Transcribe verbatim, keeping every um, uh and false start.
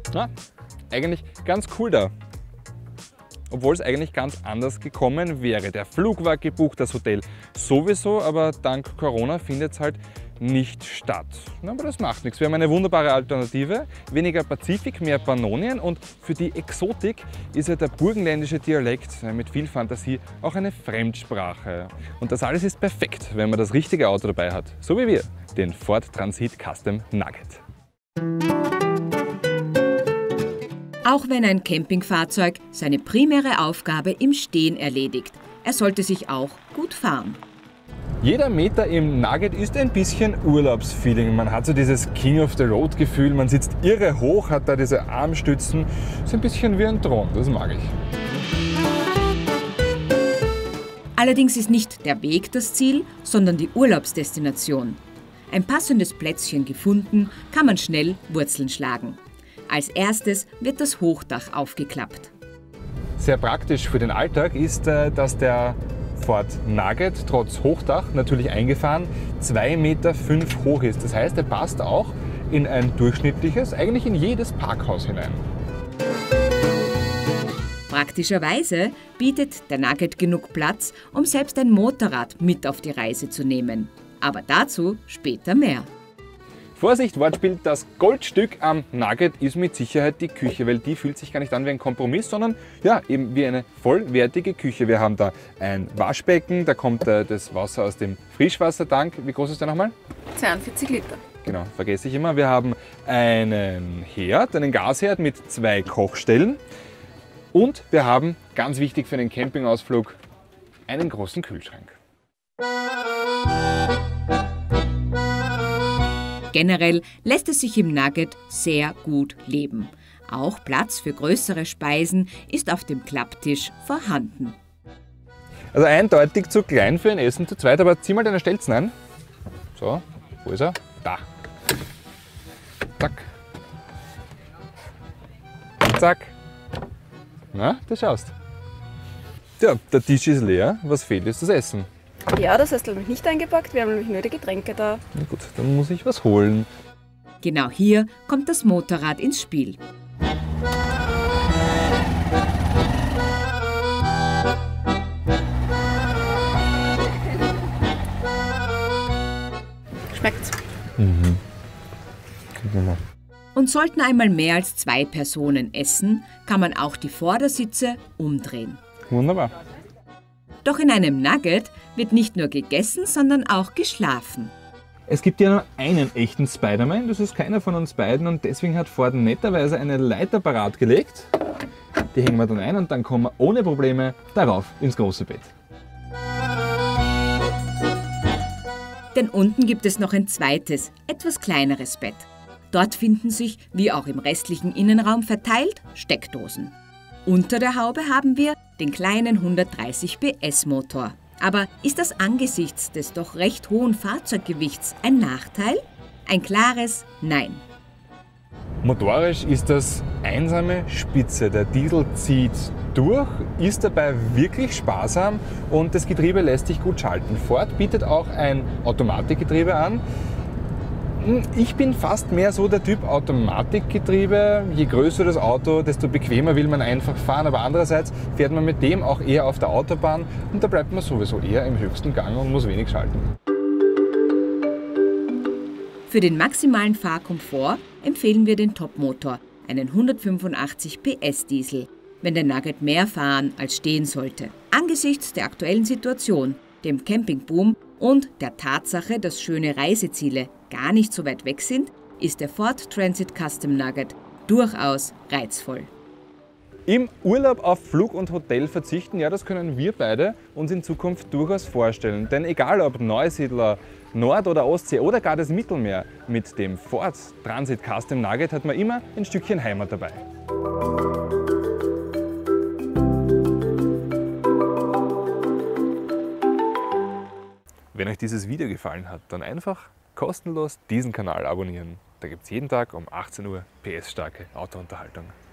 Na, eigentlich ganz cool da. Obwohl es eigentlich ganz anders gekommen wäre. Der Flug war gebucht, das Hotel sowieso, aber dank Corona findet es halt nicht statt. Na, aber das macht nichts. Wir haben eine wunderbare Alternative. Weniger Pazifik, mehr Pannonien, und für die Exotik ist ja der burgenländische Dialekt mit viel Fantasie auch eine Fremdsprache. Und das alles ist perfekt, wenn man das richtige Auto dabei hat. So wie wir, den Ford Transit Custom Nugget. Auch wenn ein Campingfahrzeug seine primäre Aufgabe im Stehen erledigt, er sollte sich auch gut fahren. Jeder Meter im Nugget ist ein bisschen Urlaubsfeeling. Man hat so dieses King of the Road Gefühl, man sitzt irre hoch, hat da diese Armstützen. Ist ein bisschen wie ein Thron, das mag ich. Allerdings ist nicht der Weg das Ziel, sondern die Urlaubsdestination. Ein passendes Plätzchen gefunden, kann man schnell Wurzeln schlagen. Als erstes wird das Hochdach aufgeklappt. Sehr praktisch für den Alltag ist, dass der Ford Nugget trotz Hochdach, natürlich eingefahren, zwei Meter fünf hoch ist. Das heißt, er passt auch in ein durchschnittliches, eigentlich in jedes Parkhaus hinein. Praktischerweise bietet der Nugget genug Platz, um selbst ein Motorrad mit auf die Reise zu nehmen. Aber dazu später mehr. Vorsicht, Wortspiel, das Goldstück am Nugget ist mit Sicherheit die Küche, weil die fühlt sich gar nicht an wie ein Kompromiss, sondern ja, eben wie eine vollwertige Küche. Wir haben da ein Waschbecken, da kommt äh, das Wasser aus dem Frischwassertank. Wie groß ist der nochmal? zweiundvierzig Liter. Genau, vergesse ich immer. Wir haben einen Herd, einen Gasherd mit zwei Kochstellen, und wir haben, ganz wichtig für einen Campingausflug, einen großen Kühlschrank. Generell lässt es sich im Nugget sehr gut leben. Auch Platz für größere Speisen ist auf dem Klapptisch vorhanden. Also eindeutig zu klein für ein Essen zu zweit, aber zieh mal deine Stelzen ein. So, wo ist er? Da. Zack. Zack. Na, du schaust. Ja, der Tisch ist leer. Was fehlt, ist das Essen. Ja, das hast du nämlich nicht eingepackt, wir haben nämlich nur die Getränke da. Na gut, dann muss ich was holen. Genau hier kommt das Motorrad ins Spiel. Schmeckt's? Mhm. Und sollten einmal mehr als zwei Personen essen, kann man auch die Vordersitze umdrehen. Wunderbar. Doch in einem Nugget wird nicht nur gegessen, sondern auch geschlafen. Es gibt ja nur einen echten Spider-Man, das ist keiner von uns beiden, und deswegen hat Ford netterweise eine Leiter parat gelegt. Die hängen wir dann ein und dann kommen wir ohne Probleme darauf ins große Bett. Denn unten gibt es noch ein zweites, etwas kleineres Bett. Dort finden sich, wie auch im restlichen Innenraum verteilt, Steckdosen. Unter der Haube haben wir den kleinen hundertdreißig P S Motor. Aber ist das angesichts des doch recht hohen Fahrzeuggewichts ein Nachteil? Ein klares Nein. Motorisch ist das einsame Spitze. Der Diesel zieht durch, ist dabei wirklich sparsam und das Getriebe lässt sich gut schalten. Ford bietet auch ein Automatikgetriebe an. Ich bin fast mehr so der Typ Automatikgetriebe. Je größer das Auto, desto bequemer will man einfach fahren. Aber andererseits fährt man mit dem auch eher auf der Autobahn und da bleibt man sowieso eher im höchsten Gang und muss wenig schalten. Für den maximalen Fahrkomfort empfehlen wir den Topmotor, einen hundertfünfundachtzig P S Diesel, wenn der Nugget mehr fahren als stehen sollte. Angesichts der aktuellen Situation, dem Campingboom und der Tatsache, dass schöne Reiseziele gar nicht so weit weg sind, ist der Ford Transit Custom Nugget durchaus reizvoll. Im Urlaub auf Flug und Hotel verzichten, ja, das können wir beide uns in Zukunft durchaus vorstellen. Denn egal ob Neusiedler, Nord- oder Ostsee oder gar das Mittelmeer, mit dem Ford Transit Custom Nugget hat man immer ein Stückchen Heimat dabei. Wenn euch dieses Video gefallen hat, dann einfach kostenlos diesen Kanal abonnieren. Da gibt es jeden Tag um achtzehn Uhr P S-starke Autounterhaltung.